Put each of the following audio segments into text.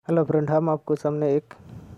Hello friend, हम आपको सामने एक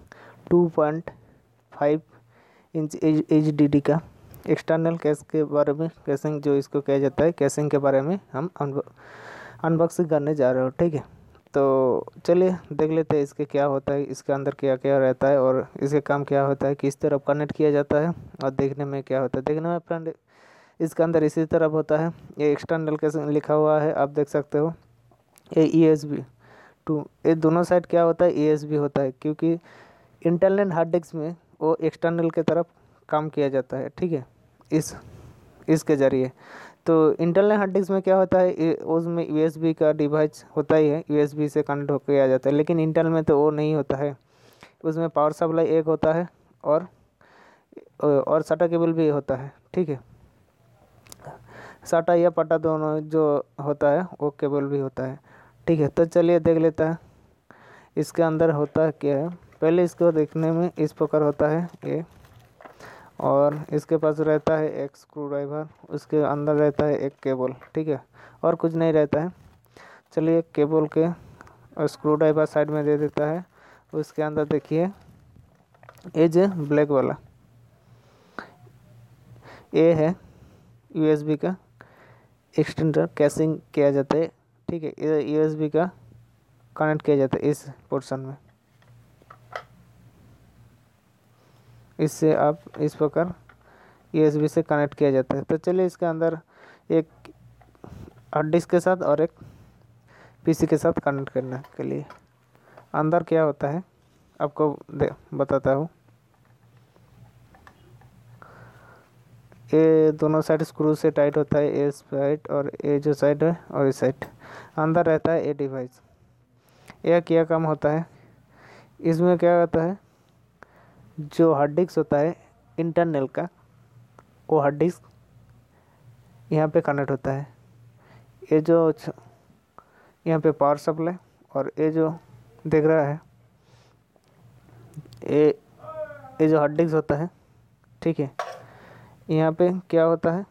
2.5 इंच HDD का एक्सटर्नल कैश के बारे में, कैशिंग जो इसको कहा जाता है, कैशिंग के बारे में हम अनबॉक्सिंग करने जा रहे हो। ठीक है, तो चलिए देख लेते हैं इसके क्या होता है, इसके अंदर क्या क्या रहता है और इसके काम क्या होता है, किस तरफ कनेक्ट किया जाता है और देखने में क्या होता है। देखने में फ्रेंड इसके अंदर इसी तरफ होता है, ये एक्सटर्नल कैशिंग लिखा हुआ है, आप देख सकते हो। ये USB 2, ये दोनों साइड क्या होता है, USB होता है, क्योंकि इंटरनल हार्ड डिस्क में वो एक्सटर्नल के तरफ काम किया जाता है। ठीक है, इसके ज़रिए तो इंटरनल हार्ड डिस्क में क्या होता है, उसमें USB का डिवाइस होता ही है, USB से कनेक्ट होकर आ जाता है। लेकिन इंटरनल में तो वो नहीं होता है, उसमें पावर सप्लाई एक होता है और SATA केबल भी होता है। ठीक है, SATA या पटा दोनों जो होता है वो केबल भी होता है। ठीक है, तो चलिए देख लेता है इसके अंदर होता है क्या है। पहले इसको देखने में इस प्रकार होता है ये, और इसके पास रहता है एक स्क्रू ड्राइवर, उसके अंदर रहता है एक केबल। ठीक है, और कुछ नहीं रहता है। चलिए केबल के और स्क्रू ड्राइवर साइड में दे देता है। उसके अंदर देखिए ये जो ब्लैक वाला ये है USB का एक्सटेंडर, कैशिंग किया जाता है। ठीक है, ये USB का कनेक्ट किया जाता है इस पोर्शन में, इससे आप इस प्रकार USB से कनेक्ट किया जाता है। तो चलिए इसके अंदर एक हार्ड डिस्क के साथ और एक PC के साथ कनेक्ट करने के लिए अंदर क्या होता है आपको बताता हूँ। ये दोनों साइड स्क्रू से टाइट होता है, ये साइड और ये जो साइड है और इस साइड अंदर रहता है ये डिवाइस। यह क्या काम होता है, इसमें क्या होता है, जो हार्ड डिस्क होता है इंटरनल का, वो हार्ड डिस्क यहाँ पे कनेक्ट होता है। ये जो यहाँ पे पावर सप्लाई, और ये जो देख रहा है ये जो हार्ड डिस्क होता है। ठीक है, यहाँ पे क्या होता है,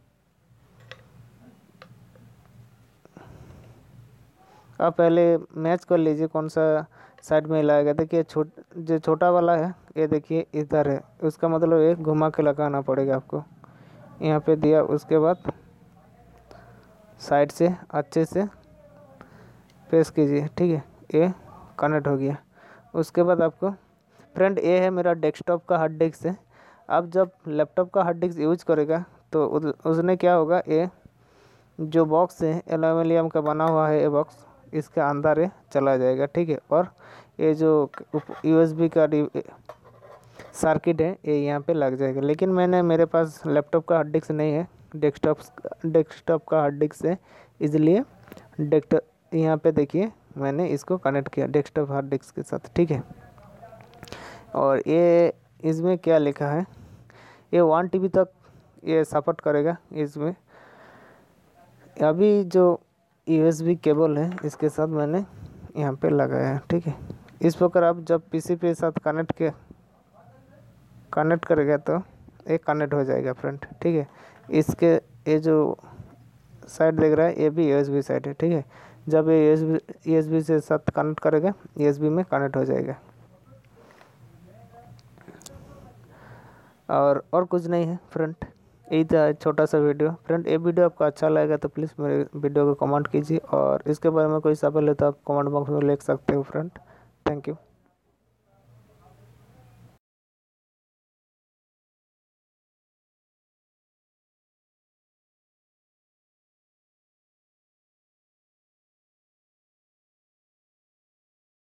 आप पहले मैच कर लीजिए कौन सा साइड में लगाएगा। देखिए जो छोटा वाला है ये देखिए इधर है, उसका मतलब ये घुमा के लगाना पड़ेगा आपको। यहाँ पे दिया, उसके बाद साइड से अच्छे से प्रेस कीजिए। ठीक है, ये कनेक्ट हो गया। उसके बाद आपको फ्रेंड, ये है मेरा डेस्कटॉप का हार्ड डिस्क है। आप जब लैपटॉप का हार्ड डिस्क यूज करेगा तो उसने क्या होगा, ये जो बॉक्स है एल्यूमिनियम का बना हुआ है, ये बॉक्स इसके अंदर ये चला जाएगा। ठीक है, और ये जो USB का सर्किट है ये यहाँ पे लग जाएगा। लेकिन मेरे पास लैपटॉप का हार्ड डिस्क नहीं है, डेस्कटॉप का हार्ड डिस्क है, इसलिए डेस्कटॉप यहाँ पे देखिए मैंने इसको कनेक्ट किया डेस्कटॉप हार्ड डिस्क के साथ। ठीक है, और ये इसमें क्या लिखा है, ये 1 TB तक ये सपोर्ट करेगा। इसमें अभी जो USB केबल है इसके साथ मैंने यहाँ पे लगाया है। ठीक है, इस प्रकार आप जब PC पे साथ कनेक्ट करेगा तो ये कनेक्ट हो जाएगा फ्रेंड। ठीक है, इसके ये जो साइड देख रहा है ये भी USB साइड है। ठीक है, जब ये USB से साथ कनेक्ट करेगा USB में कनेक्ट हो जाएगा, और कुछ नहीं है फ्रेंड। यही था छोटा सा वीडियो। फ्रेंड, ये वीडियो आपको अच्छा लगेगा तो प्लीज़ मेरे वीडियो को कमेंट कीजिए, और इसके बारे में कोई सवाल है तो आप कमेंट बॉक्स में लिख सकते हो फ्रेंड। Thank you.